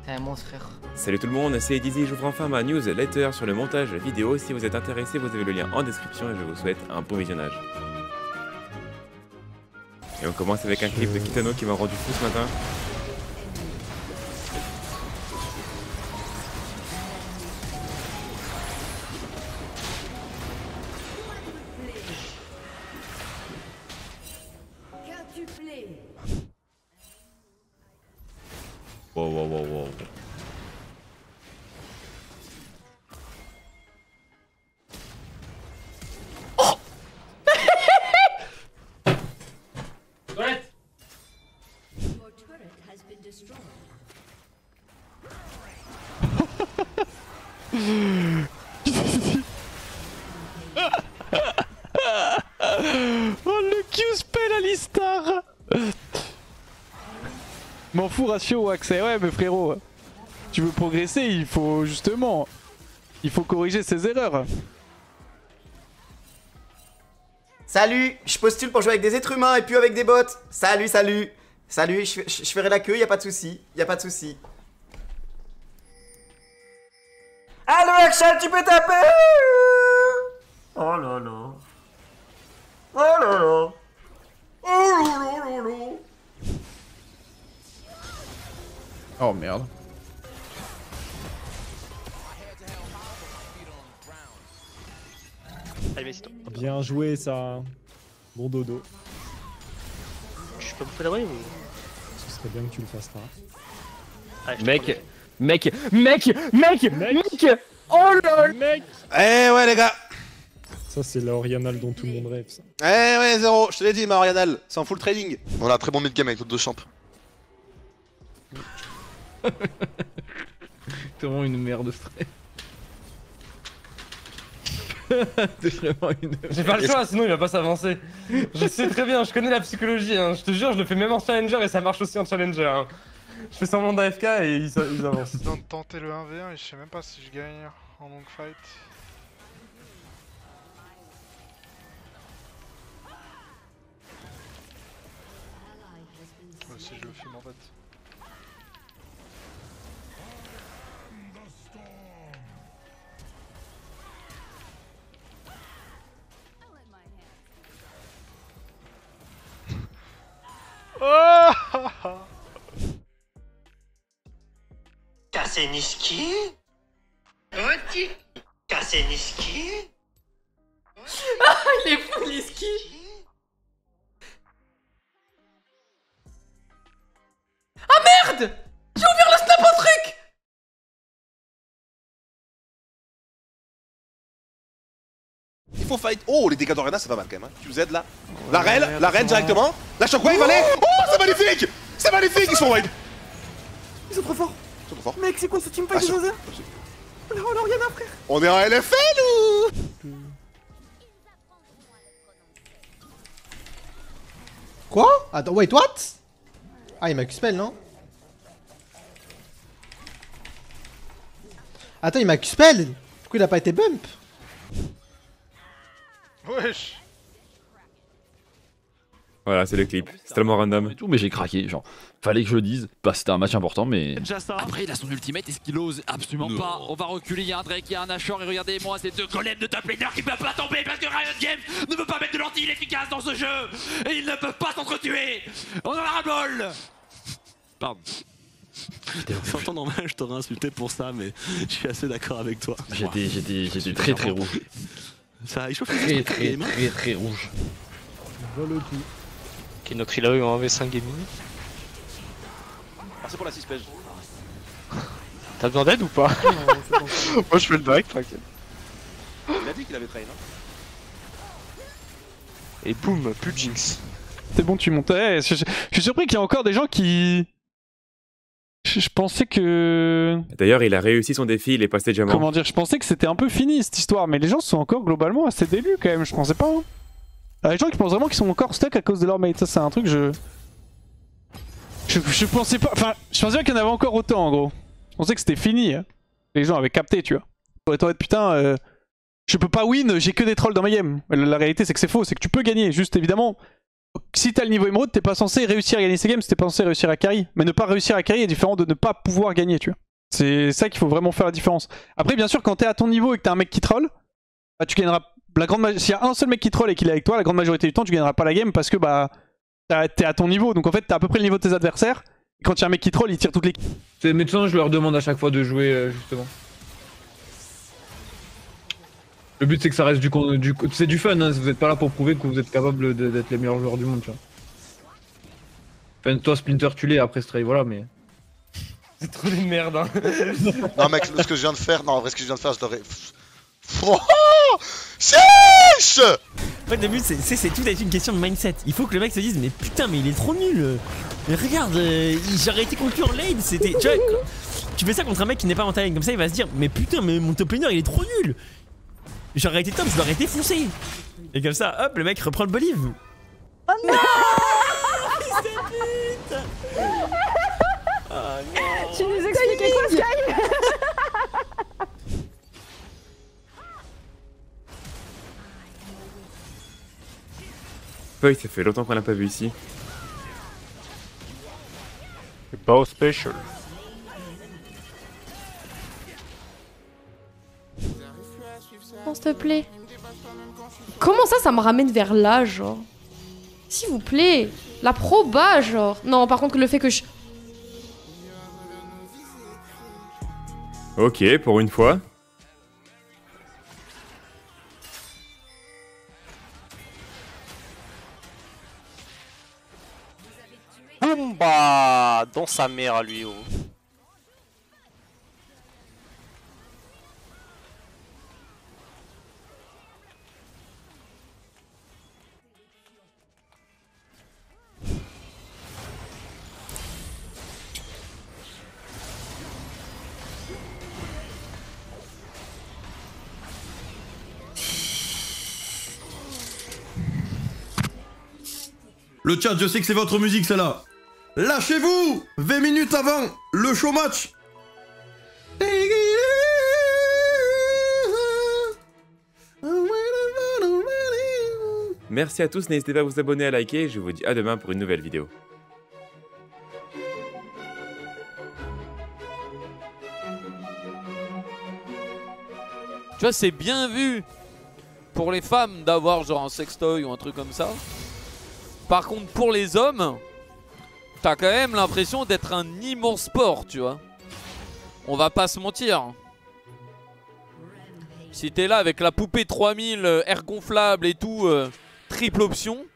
T'es un monstre, frère. Salut tout le monde, c'est Dizzy, j'ouvre enfin ma newsletter sur le montage vidéo. Si vous êtes intéressé, vous avez le lien en description et je vous souhaite un bon visionnage. Et on commence avec un clip de Kitano qui m'a rendu fou ce matin. Wow, wow, wow, wow. Oh le Q-spell Alistar. M'en fous ratio ou accès, ouais mais frérot, tu veux progresser, il faut justement, il faut corriger ses erreurs. Salut, je postule pour jouer avec des êtres humains et puis avec des bots. Salut, salut. Salut, je ferai la queue, y a pas de souci. Y a pas de souci. Allo Action, tu peux taper. Oh là là. Oh là là. Oh là là là là. Oh merde. Allez, vas-y, toi. Bien joué ça. Bon dodo. Je peux bouffer la wave ou... Ce serait bien que tu le fasses pas. Allez, Mec, oh lol. Mec. Eh ouais les gars. Ça c'est la Orianal dont tout le monde rêve ça. Eh ouais Zéro, je te l'ai dit ma Orianal, c'est en full trading. On a un très bon mid-game avec notre deux champs. T'es vraiment une merde de stress. T'es vraiment une... J'ai pas le choix, sinon il va pas s'avancer. Je sais très bien, je connais la psychologie, hein. Je te jure, je le fais même en challenger et ça marche aussi en challenger. Hein. Je fais semblant d'AFK et ils avancent. Je viens de tenter le 1v1 et je sais même pas si je gagne en long fight. Si je le filme en fait. Oh Kaseniski Oti Kaseniski Ah, il est fou, Liski. Ah merde. J'ai ouvert le snap au truc. Il faut fight. Oh les dégâts d'Oriana c'est pas mal quand même hein. Tu vous aides là. La reine directement. La shockwave allez. Oh c'est magnifique. C'est magnifique, ils sont wide. Ils sont trop forts. Ils sont trop forts. Mec, c'est quoi ce teamfight de Joseph? Oh l'Oriana frère. On est en LFL ou? Quoi? Attends, wait, what? Ah, il m'a Q-spell, non? Attends, il m'a Q-spell? Pourquoi il a pas été bump? Wesh. Voilà, c'est le clip. C'est tellement random. Et tout, mais j'ai craqué, genre, fallait que je le dise. Bah, c'était un match important, mais. Après, il a son ultimate, est-ce qu'il ose? Absolument pas. On va reculer, il y a un Drake, il y a un Ashore, et regardez-moi, ces deux golems de top laner qui peuvent pas tomber parce que Riot Games ne veut pas mettre de lentilles efficaces dans ce jeu. Et ils ne peuvent pas s'entretuer. On en a ras-le-bol. Pardon. C'est en temps normal, je t'aurais insulté pour ça, mais je suis assez d'accord avec toi. J'étais très rouge. Ça a échauffé très rouge. Vole au coup. Ok, notre il a eu en V5 gaming. Merci pour la 6 page. T'as besoin d'aide ou pas? Moi je fais le direct, t'inquiète. Il a dit qu'il avait train, hein. Et boum, plus de Jinx. C'est bon, tu montais. Je suis surpris qu'il y a encore des gens qui... Je pensais que... D'ailleurs, il a réussi son défi, il est passé diamant. Comment dire? Je pensais que c'était un peu fini cette histoire, mais les gens sont encore globalement assez délus quand même, je pensais pas. Hein. Les gens qui pensent vraiment qu'ils sont encore stuck à cause de leur mate, ça c'est un truc je pensais pas... Enfin, je pensais pas qu'il y en avait encore autant en gros. Je pensais que c'était fini. Hein. Les gens avaient capté, tu vois. Pour être honnête, putain, je peux pas win, j'ai que des trolls dans ma game. La réalité c'est que c'est faux, c'est que tu peux gagner, juste évidemment... Si t'as le niveau émeraude, t'es pas censé réussir à gagner ces games, t'es pas censé réussir à carry. Mais ne pas réussir à carry est différent de ne pas pouvoir gagner, tu vois. C'est ça qu'il faut vraiment faire la différence. Après, bien sûr, quand t'es à ton niveau et que t'as un mec qui troll, bah, tu gagneras la grande s'il y a un seul mec qui troll et qu'il est avec toi, la grande majorité du temps, tu gagneras pas la game parce que bah t'es à ton niveau. Donc en fait, t'as à peu près le niveau de tes adversaires. Et quand il y a un mec qui troll, il tire toutes les. Ces médecins, je leur demande à chaque fois de jouer justement. Le but c'est que ça reste c'est du fun, hein. Vous êtes pas là pour prouver que vous êtes capable d'être les meilleurs joueurs du monde, tu vois. Enfin, toi Splinter tu l'es, après Stray, voilà, mais... C'est trop des merdes, hein. Non mec, ce que je viens de faire, non en vrai ce que je viens de faire, je devrais... Oh Chiche. En fait, le but, c'est tout être une question de mindset. Il faut que le mec se dise, mais putain, mais il est trop nul. Mais regarde, j'aurais été contre lui en lane. C'était. Tu vois, tu fais ça contre un mec qui n'est pas en ta lane, comme ça, il va se dire, mais putain, mais mon top laner, il est trop nul. J'aurais été top, je l'aurais défoncé. Et comme ça, hop, le mec reprend le bolive. Oh non. Oh non. Tu nous expliquais quoi, Sky? Boy, ça fait longtemps qu'on l'a pas vu ici. Bow special. Non, s'il te plaît. Comment ça me ramène vers là, genre? S'il vous plaît. La proba, genre. Non, par contre, le fait que je... Ok, pour une fois. Boumba dans sa mère à lui, oh. Le chat, je sais que c'est votre musique, celle-là. Lâchez-vous 20 minutes avant le show match. Merci à tous, n'hésitez pas à vous abonner, à liker, je vous dis à demain pour une nouvelle vidéo. Tu vois, c'est bien vu pour les femmes d'avoir genre un sextoy ou un truc comme ça. Par contre, pour les hommes, t'as quand même l'impression d'être un immense sport, tu vois. On va pas se mentir. Si t'es là avec la poupée 3000 air gonflable et tout, triple option,